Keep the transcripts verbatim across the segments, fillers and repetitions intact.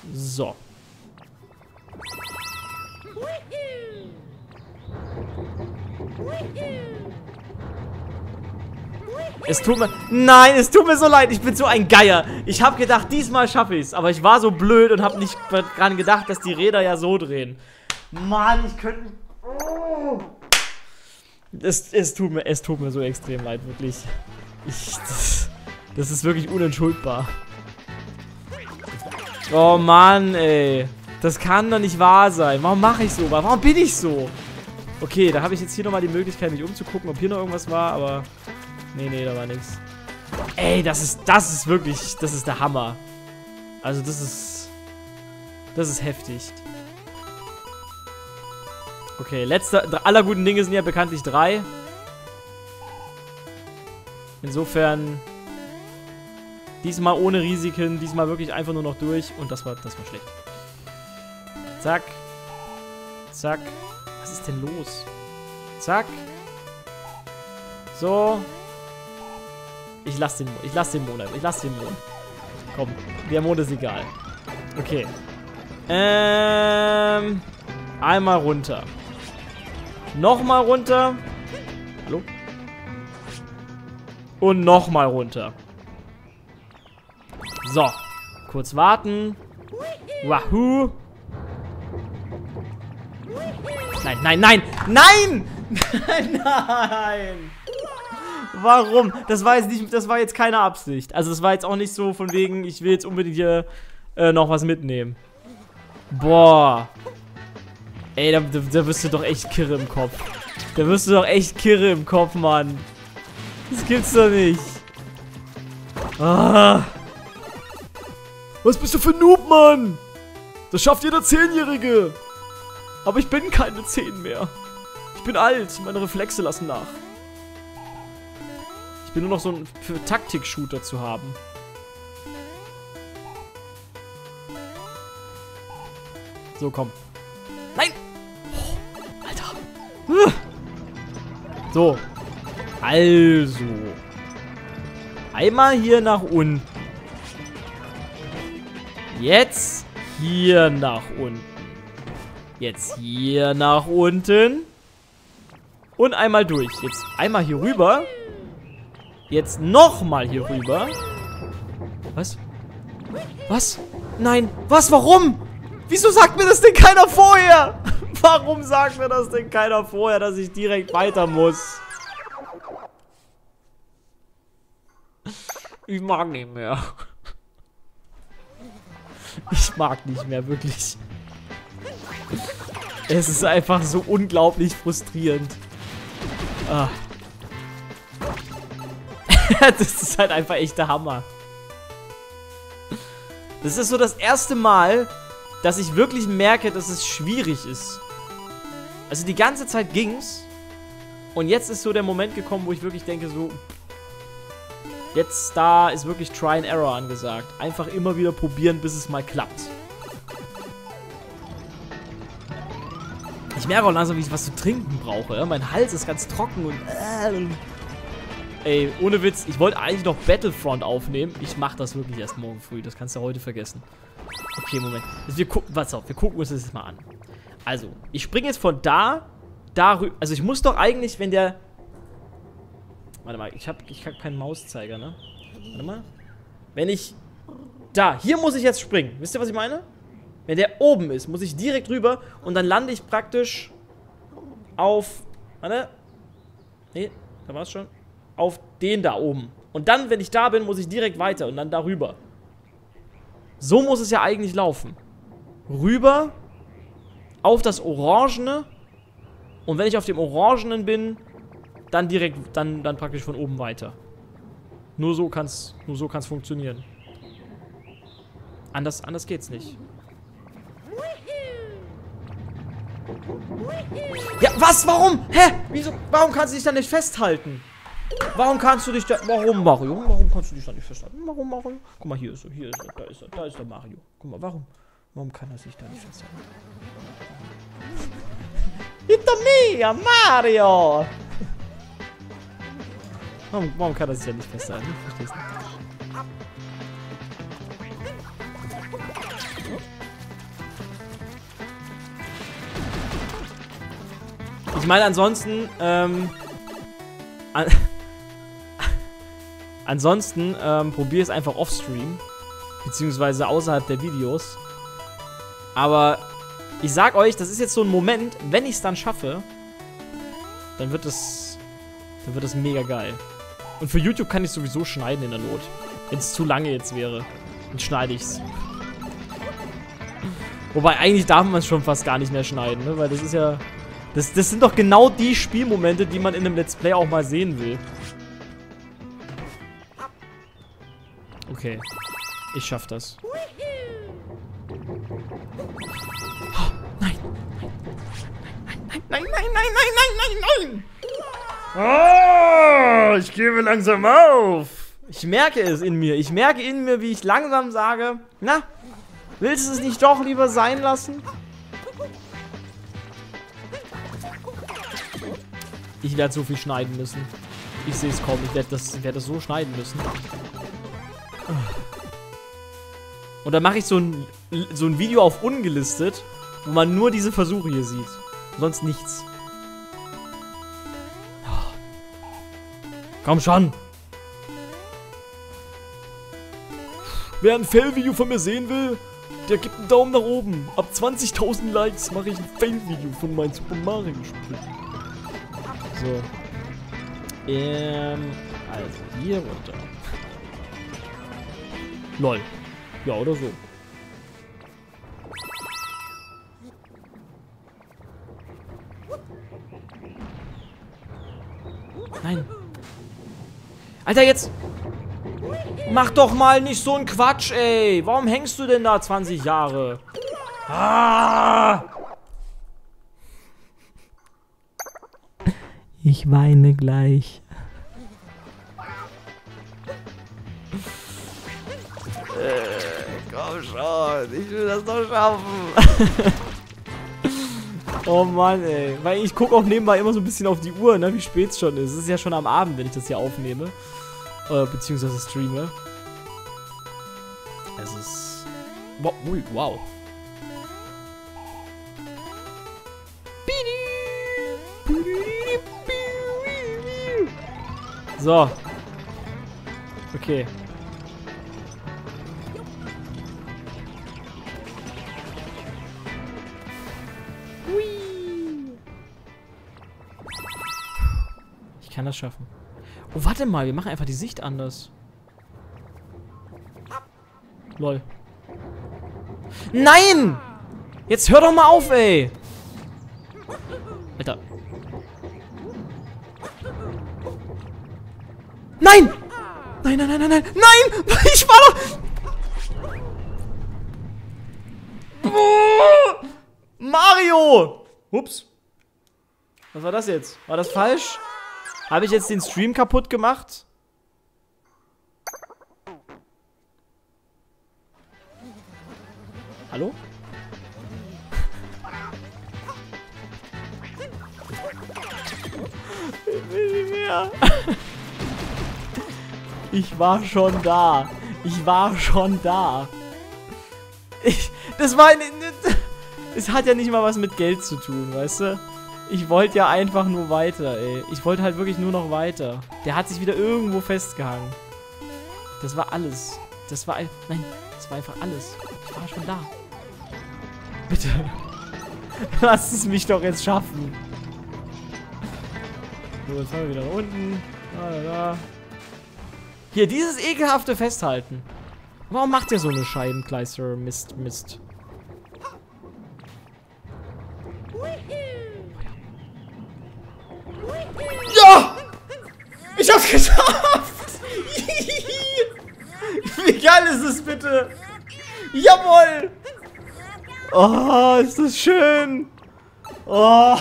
So. Es tut mir... Nein, es tut mir so leid. Ich bin so ein Geier. Ich habe gedacht, diesmal schaffe ich es. Aber ich war so blöd und habe nicht dran gedacht, dass die Räder ja so drehen. Mann, ich könnte... Oh. Es, es, tut mir, es tut mir so extrem leid, wirklich. Ich, das, das ist wirklich unentschuldbar. Oh Mann, ey. Das kann doch nicht wahr sein. Warum mache ich so? Warum bin ich so? Okay, da habe ich jetzt hier nochmal die Möglichkeit, mich umzugucken, ob hier noch irgendwas war, aber... Nee, nee, da war nichts. Ey, das ist, das ist wirklich, das ist der Hammer. Also das ist, das ist heftig. Okay, letzter, aller guten Dinge sind ja bekanntlich drei. Insofern, diesmal ohne Risiken, diesmal wirklich einfach nur noch durch. Und das war, das war schlecht. Zack. Zack. Was ist denn los? Zack. So. Ich lass den, ich lass den Monat. Ich lass den Mond. Komm, der Mond ist egal. Okay. Ähm. Einmal runter. Nochmal runter. Hallo? Und nochmal runter. So. Kurz warten. Wahoo. Nein, nein, nein. Nein! Nein! Warum? Das war jetzt nicht, das war jetzt keine Absicht. Also das war jetzt auch nicht so von wegen, ich will jetzt unbedingt hier äh, noch was mitnehmen. Boah. Ey, da, da, da wirst du doch echt kirre im Kopf. Da wirst du doch echt kirre im Kopf, Mann. Das gibt's doch nicht. Ah. Was bist du für ein Noob, Mann? Das schafft jeder Zehnjährige. Aber ich bin keine Zehn mehr. Ich bin alt, meine Reflexe lassen nach. Ich bin nur noch so ein für Taktik-Shooter zu haben. So, komm. Nein! Oh, Alter. So. Also. Einmal hier nach unten. Jetzt hier nach unten. Jetzt hier nach unten. Und einmal durch. Jetzt einmal hier rüber. Jetzt nochmal hier rüber. Was? Was? Nein. Was? Warum? Wieso sagt mir das denn keiner vorher? Warum sagt mir das denn keiner vorher, dass ich direkt weiter muss? Ich mag nicht mehr. Ich mag nicht mehr, wirklich. Es ist einfach so unglaublich frustrierend. Ah. Das ist halt einfach echt der Hammer. Das ist so das erste Mal, dass ich wirklich merke, dass es schwierig ist. Also die ganze Zeit ging's. Und jetzt ist so der Moment gekommen, wo ich wirklich denke so... Jetzt da ist wirklich Try and Error angesagt. Einfach immer wieder probieren, bis es mal klappt. Ich merke auch langsam, wie ich was zu trinken brauche. Ja? Mein Hals ist ganz trocken und... Äh, ey, ohne Witz, ich wollte eigentlich noch Battlefront aufnehmen. Ich mache das wirklich erst morgen früh. Das kannst du heute vergessen. Okay, Moment. Also wir gucken, was auf, wir gucken uns das jetzt mal an. Also, ich springe jetzt von da, da rüber. Also ich muss doch eigentlich, wenn der... Warte mal, ich habe ich hab keinen Mauszeiger, ne? Warte mal. Wenn ich... Da, hier muss ich jetzt springen. Wisst ihr, was ich meine? Wenn der oben ist, muss ich direkt rüber und dann lande ich praktisch auf... Warte. Nee, da war es schon. Auf den da oben. Und dann, wenn ich da bin, muss ich direkt weiter und dann darüber. So muss es ja eigentlich laufen. Rüber, auf das Orangene. Und wenn ich auf dem Orangenen bin, dann direkt, dann, dann praktisch von oben weiter. Nur so kann's, nur so kann's funktionieren. Anders, anders geht's nicht. Ja, was? Warum? Hä? Wieso? Warum kannst du dich da nicht festhalten? Warum kannst du dich da... Warum, Mario? Warum kannst du dich da nicht festhalten? Warum, Mario? Guck mal, hier ist er, hier ist er, da ist er, da ist der Mario. Guck mal, warum? Warum kann er sich da nicht festhalten? It's me, Mario! Warum, warum kann er sich da nicht festhalten? Ich versteh's nicht. Ich meine, ansonsten, ähm... An ansonsten, ähm, probier es einfach off-stream. Beziehungsweise außerhalb der Videos. Aber ich sag euch, das ist jetzt so ein Moment, wenn ich es dann schaffe, dann wird es... Dann wird es mega geil. Und für YouTube kann ich sowieso schneiden in der Not. Wenn es zu lange jetzt wäre, dann schneide ich's. Wobei, eigentlich darf man es schon fast gar nicht mehr schneiden, ne? Weil das ist ja... Das, das sind doch genau die Spielmomente, die man in einem Let's Play auch mal sehen will. Okay. Ich schaff das. Oh, nein. Nein, nein, nein, nein, nein, nein, nein, nein! Oh, ich gebe langsam auf. Ich merke es in mir. Ich merke in mir, wie ich langsam sage, na, willst du es nicht doch lieber sein lassen? Ich werde so viel schneiden müssen. Ich sehe es kaum. Ich werde das, werd das so schneiden müssen. Und dann mache ich so ein, so ein Video auf ungelistet, wo man nur diese Versuche hier sieht. Sonst nichts. Komm schon. Wer ein Fail-Video von mir sehen will, der gibt einen Daumen nach oben. Ab zwanzigtausend Likes mache ich ein Fail-Video von meinem Super Mario-Spiel. So. Ähm, also hier runter. Lol. Ja, oder so. Nein. Alter, jetzt... Mach doch mal nicht so einen Quatsch, ey. Warum hängst du denn da zwanzig Jahre? Ah! Ich weine gleich. Äh, komm schon, ich will das doch schaffen. Oh Mann, ey. Weil ich gucke auch nebenbei immer so ein bisschen auf die Uhr, ne, wie spät es schon ist. Es ist ja schon am Abend, wenn ich das hier aufnehme. Äh, beziehungsweise streame. Es ist... Wow. Ui, wow. So. Okay. Ich kann das schaffen. Oh, warte mal, wir machen einfach die Sicht anders. Lol. Nein! Jetzt hör doch mal auf, ey! Alter. Nein! Nein, nein, nein, nein, nein! Nein! Ich war doch... Oh! Mario! Ups. Was war das jetzt? War das falsch? Habe ich jetzt den Stream kaputt gemacht? Hallo? Ich will nicht mehr. Ich war schon da. Ich war schon da. Ich, das war eine... Es hat ja nicht mal was mit Geld zu tun, weißt du? Ich wollte ja einfach nur weiter, ey. Ich wollte halt wirklich nur noch weiter. Der hat sich wieder irgendwo festgehangen. Das war alles. Das war ein... Nein, das war einfach alles. Ich war schon da. Bitte. Lass es mich doch jetzt schaffen. So, jetzt fahren wir wieder nach unten. Da, da, da. Hier, dieses ekelhafte Festhalten. Warum macht ihr so eine Scheibenkleister? Mist, Mist. Ja! Ich hab's geschafft! Wie geil ist es bitte? Jawohl! Oh, ist das schön! Oh!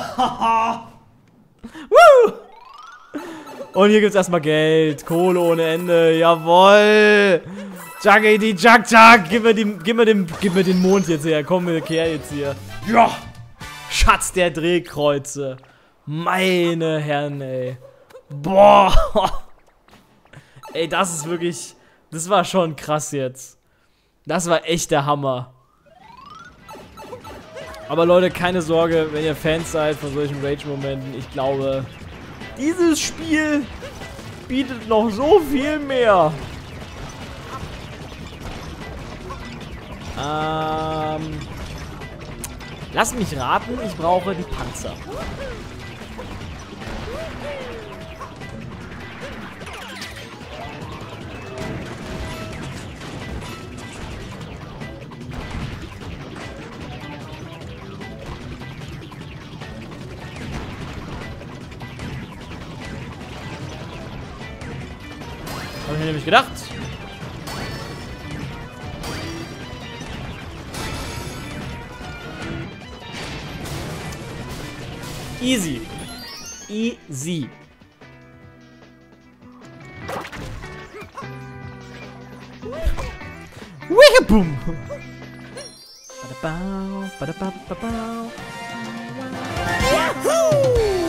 Woo! Und hier gibt's erstmal Geld. Kohle ohne Ende. Jawohl! Juggity Jug Jug! Gib mir, die, gib, mir den, gib mir den Mond jetzt her. Komm, kehr jetzt hier. Ja! Schatz der Drehkreuze. Meine Herren, ey. Boah! Ey, das ist wirklich... Das war schon krass jetzt. Das war echt der Hammer. Aber Leute, keine Sorge, wenn ihr Fans seid von solchen Rage-Momenten. Ich glaube, dieses Spiel bietet noch so viel mehr. Ähm, lass mich raten, ich brauche die Panzer. Habe ich mir nämlich gedacht. Easy. Easy. Wihaboom. Badabau, badabababau. Yahoo!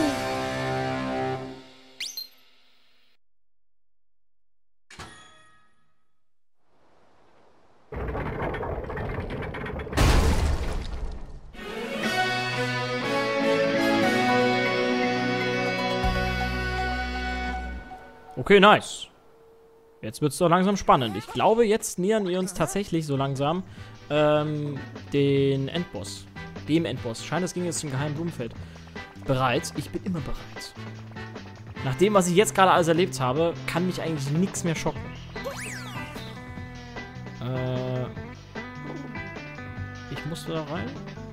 Okay, nice. Jetzt wird es doch langsam spannend. Ich glaube, jetzt nähern wir uns tatsächlich so langsam ähm, den Endboss. Dem Endboss. Scheint, es ging jetzt zum geheimen Blumenfeld. Bereit? Ich bin immer bereit. Nach dem, was ich jetzt gerade alles erlebt habe, kann mich eigentlich nichts mehr schocken. Äh, ich muss da rein.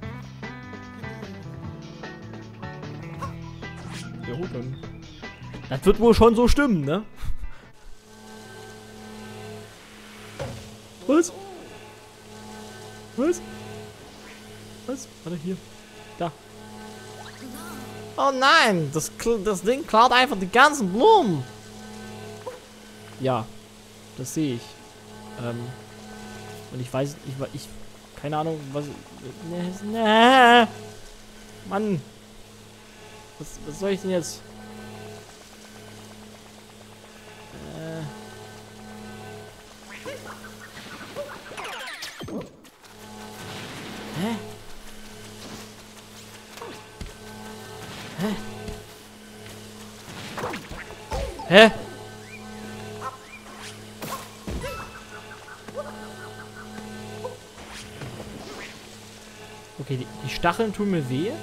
Ja, gut, dann. Das wird wohl schon so stimmen, ne? Was? Was? Was? Warte, hier. Da. Oh nein, das, das Ding klaut einfach die ganzen Blumen. Ja, das sehe ich. Ähm, und ich weiß, ich, ich, keine Ahnung, was, ne, ne, Mann. Was, was soll ich denn jetzt? Hä? Hä? Hä? Okay, die, die Stacheln tun mir weh.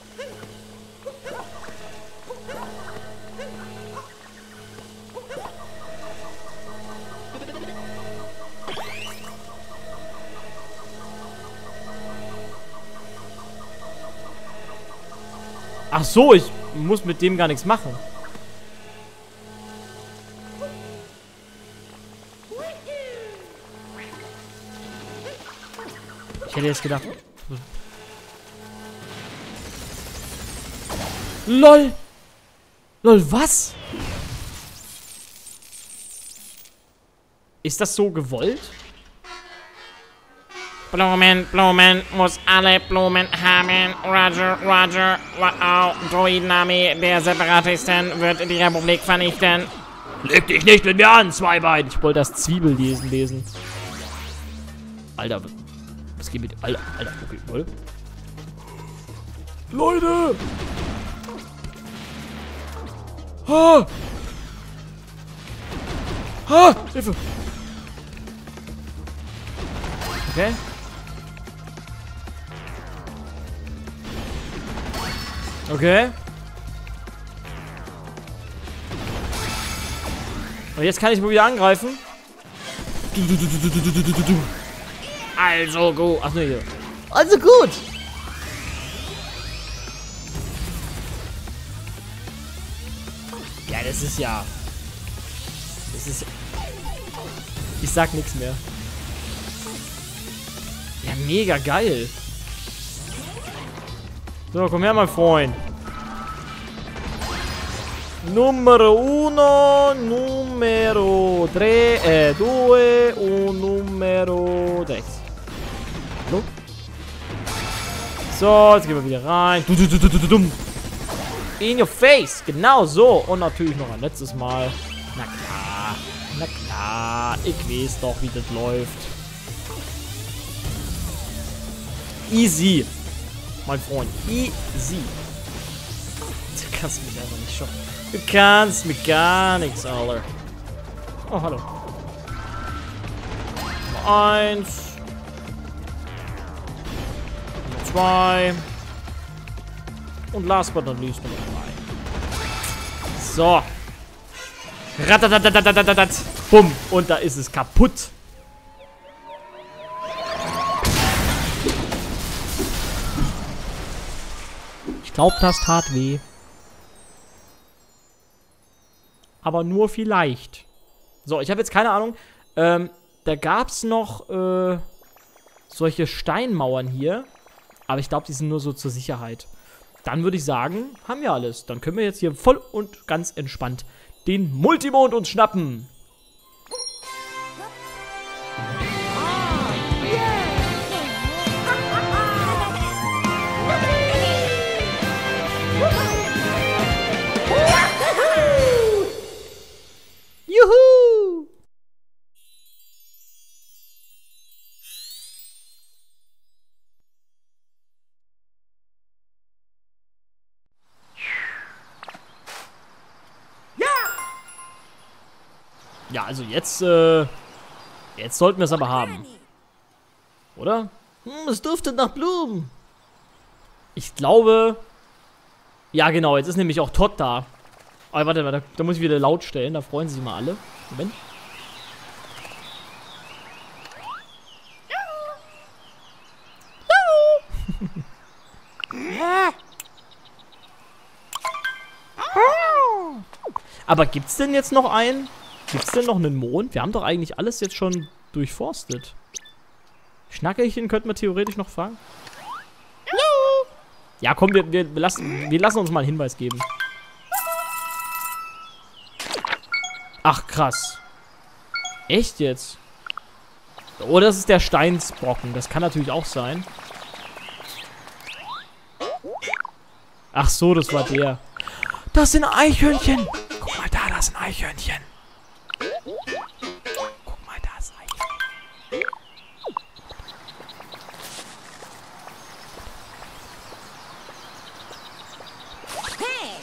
Ach so, ich muss mit dem gar nichts machen. Ich hätte jetzt gedacht... LOL! LOL, was? Ist das so gewollt? Blumen, Blumen, muss alle Blumen haben. Roger, Roger, wow, Droidenarmee der Separatisten wird die Republik vernichten. Leg dich nicht mit mir an, Zweibein! Ich wollte das Zwiebellesen lesen. Alter, was geht mit... Alter, Alter, okay, wohl. Leute! Ha! Ha! Hilfe! Okay. Okay. Und jetzt kann ich wohl wieder angreifen. Also gut. Ach ne, hier. Also gut. Ja, das ist ja... Das ist... Ich sag nichts mehr. Ja, mega geil. So, komm her, mein Freund. Numero uno, numero tre, eh, due, und numero sechs. So. So, jetzt gehen wir wieder rein. Du, du, du, du, du, du. In your face. Genau so. Und natürlich noch ein letztes Mal. Na klar. Na klar. Ich weiß doch, wie das läuft. Easy. mein Freund. Easy. Du kannst mich einfach nicht schocken. Du kannst mir gar nichts, Alter. Oh, hallo. Nummer eins. Nummer zwei. Und last but not least Nummer drei. So. Ratatatatatatat. Bumm. Und da ist es kaputt. Ich glaube, das tat weh. Aber nur vielleicht. So, ich habe jetzt keine Ahnung. Ähm, da gab es noch äh, solche Steinmauern hier. Aber ich glaube, die sind nur so zur Sicherheit. Dann würde ich sagen, haben wir alles. Dann können wir jetzt hier voll und ganz entspannt den Multimond uns schnappen. Juhu! Ja, also jetzt, äh, jetzt sollten wir es aber haben. Oder? Hm, es duftet nach Blumen. Ich glaube, ja genau, jetzt ist nämlich auch Todd da. Aber warte, warte, da muss ich wieder laut stellen, da freuen sich mal alle. Moment. Aber gibt's denn jetzt noch einen? Gibt's denn noch einen Mond? Wir haben doch eigentlich alles jetzt schon durchforstet. Schnackerchen könnten wir theoretisch noch fragen. Ja, komm, wir, wir, lassen, wir lassen uns mal einen Hinweis geben. Ach, krass. Echt jetzt? Oh, das ist der Steinsbrocken. Das kann natürlich auch sein. Ach so, das war der. Das sind Eichhörnchen. Guck mal da, das sind Eichhörnchen. Guck mal, da ist Eichhörnchen. Hey!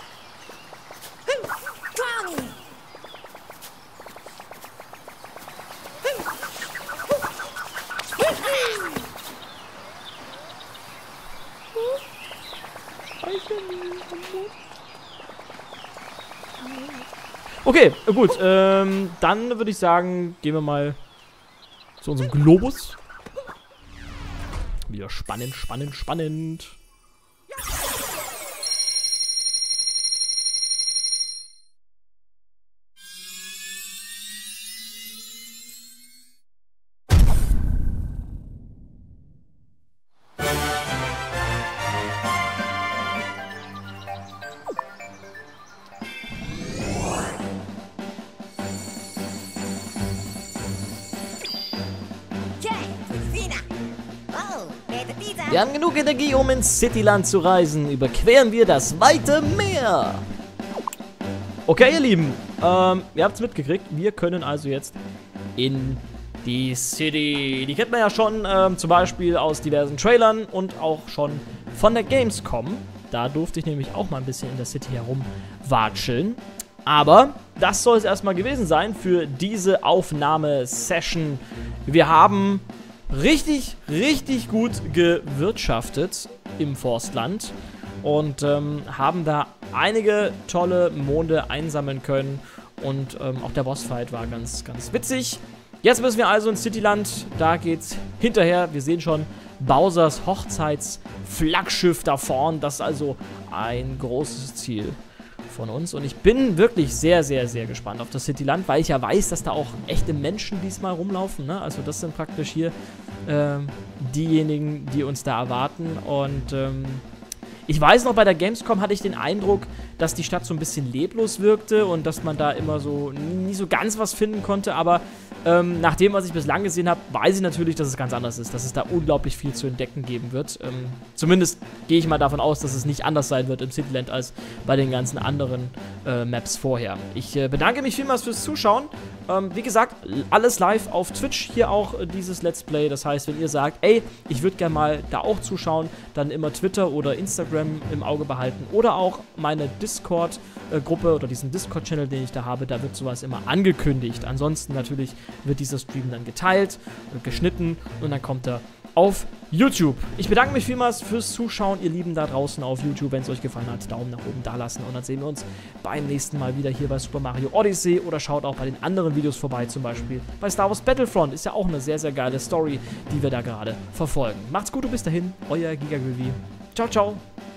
Okay, gut. Ähm, dann würde ich sagen, gehen wir mal zu unserem Globus. Wieder spannend, spannend, spannend. Wir haben genug Energie, um ins Cityland zu reisen. Überqueren wir das weite Meer. Okay, ihr Lieben. Ähm, ihr habt es mitgekriegt. Wir können also jetzt in die City. Die kennt man ja schon ähm, zum Beispiel aus diversen Trailern und auch schon von der Gamescom. Da durfte ich nämlich auch mal ein bisschen in der City herumwatscheln. Aber das soll es erstmal gewesen sein für diese Aufnahmesession. Wir haben richtig, richtig gut gewirtschaftet im Forstland und ähm, haben da einige tolle Monde einsammeln können und ähm, auch der Bossfight war ganz, ganz witzig. Jetzt müssen wir also ins Cityland, da geht's hinterher, wir sehen schon Bowsers Hochzeitsflaggschiff da vorn, das ist also ein großes Ziel von uns und ich bin wirklich sehr, sehr, sehr gespannt auf das Cityland, weil ich ja weiß, dass da auch echte Menschen diesmal rumlaufen, ne? Also das sind praktisch hier ähm, diejenigen, die uns da erwarten und ähm, ich weiß noch, bei der Gamescom hatte ich den Eindruck, dass die Stadt so ein bisschen leblos wirkte und dass man da immer so nie so ganz was finden konnte, aber Ähm, nach dem, was ich bislang gesehen habe, weiß ich natürlich, dass es ganz anders ist, dass es da unglaublich viel zu entdecken geben wird. Ähm, zumindest gehe ich mal davon aus, dass es nicht anders sein wird im Cityland als bei den ganzen anderen äh, Maps vorher. Ich äh, bedanke mich vielmals fürs Zuschauen. Ähm, wie gesagt, alles live auf Twitch, hier auch äh, dieses Let's Play. Das heißt, wenn ihr sagt, ey, ich würde gerne mal da auch zuschauen, dann immer Twitter oder Instagram im Auge behalten oder auch meine Discord-Gruppe oder diesen Discord-Channel, den ich da habe, da wird sowas immer angekündigt. Ansonsten natürlich wird dieser Stream dann geteilt und geschnitten und dann kommt er auf YouTube. Ich bedanke mich vielmals fürs Zuschauen, ihr Lieben da draußen auf YouTube. Wenn es euch gefallen hat, Daumen nach oben da lassen und dann sehen wir uns beim nächsten Mal wieder hier bei Super Mario Odyssey oder schaut auch bei den anderen Videos vorbei, zum Beispiel bei Star Wars Battlefront. Ist ja auch eine sehr, sehr geile Story, die wir da gerade verfolgen. Macht's gut und bis dahin, euer Giga Groovy. Ciao, ciao.